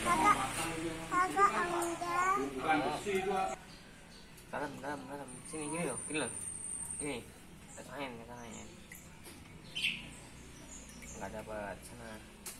Kakak, kakak enggak. Dalam. Sini gini loh. Ini. Kata angin. Nggak dapat sana.